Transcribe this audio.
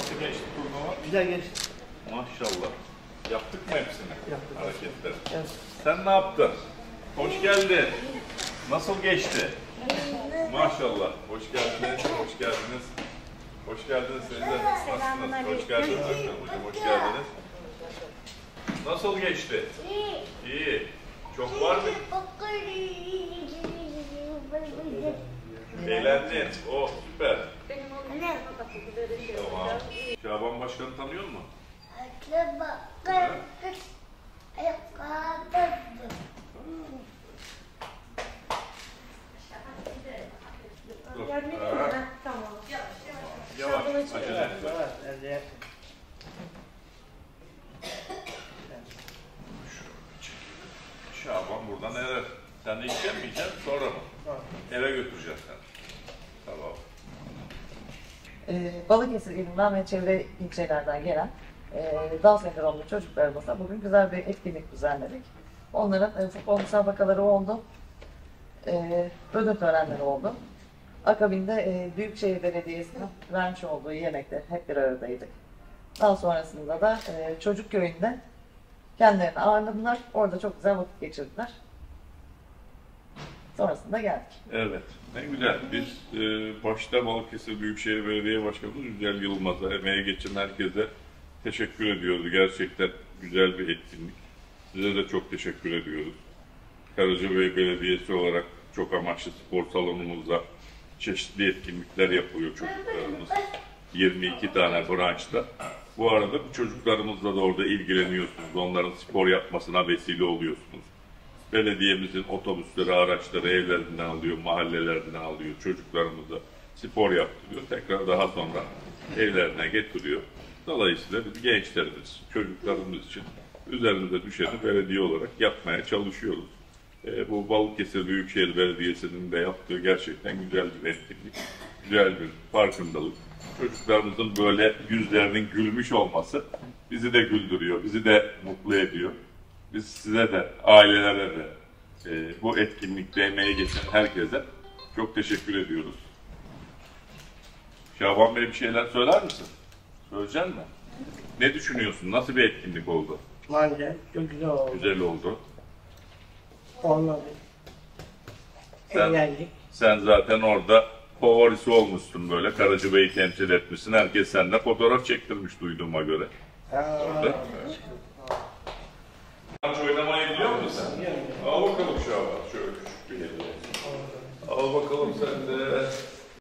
Nasıl geçti turnuva? Güzel geçti. Maşallah. Yaptık mı hepsini? Yaptık. Hareketleri. Evet. Sen ne yaptın? Hoş geldin. Nasıl geçti? Maşallah. Hoş geldiniz. Hoş geldiniz. Hoş geldiniz siz de. Nasılsınız? Hoş geldiniz hocam. Hoş geldiniz. Nasıl geçti? İyi. Çok var mı? Eğlendin. Oh süper. Tamam. Şaban Başkan'ı tanıyor musun? Dur. Yavaş. Acele etme. Şaban buradan eve. Sen de içecek mi yiyeceksin? Sonra mı? Eve götüreceksin sen. Tamam. Balıkesir ilinden ve çevre ilçelerden gelen Down sendromlu çocuklarımıza bugün güzel bir etkinlik düzenledik. Onların futbol müsabakaları oldu, ödül törenleri oldu. Akabinde Büyükşehir Belediyesi'nin vermiş olduğu yemekte hep bir aradaydık. Daha sonrasında da çocuk köyünde kendilerini ağırladılar, orada çok güzel vakit geçirdiler. Sonrasında geldik. Evet, ne güzel. Biz başta Balıkesir Büyükşehir Belediye Başkanımız Yücel Yılmaz'a, emeğe geçen herkese teşekkür ediyoruz. Gerçekten güzel bir etkinlik. Size de çok teşekkür ediyoruz. Karacabey Belediyesi olarak çok amaçlı spor salonumuzda çeşitli etkinlikler yapıyor çocuklarımız. 22 tane branşta. Bu arada bu çocuklarımızla da orada ilgileniyorsunuz. Onların spor yapmasına vesile oluyorsunuz. Belediyemizin otobüsleri, araçları evlerinden alıyor, mahallelerden alıyor. Çocuklarımıza spor yaptırıyor. Tekrar daha sonra evlerine getiriyor. Dolayısıyla biz gençlerimiz, çocuklarımız için üzerimize düşeni belediye olarak yapmaya çalışıyoruz. Bu Balıkesir Büyükşehir Belediyesi'nin de yaptığı gerçekten güzel bir etkinlik, güzel bir farkındalık. Çocuklarımızın böyle yüzlerinin gülmüş olması bizi de güldürüyor, bizi de mutlu ediyor. Biz size de, ailelere de, bu etkinlikte emeği geçen herkese çok teşekkür ediyoruz. Şaban Bey bir şeyler söyler misin? Söyleyecek misin? Ne düşünüyorsun? Nasıl bir etkinlik oldu? Bence çok güzel oldu. Güzel oldu. Olmadı. Eğlendik. Sen zaten orada favorisi olmuşsun böyle. Karacabey'i temsil etmişsin. Herkes seninle fotoğraf çektirmiş duyduğuma göre. Orada. Maç oynamayı biliyor musun sen? Al bakalım Şaban. Şöyle küçük bir hediye. Al bakalım sen de.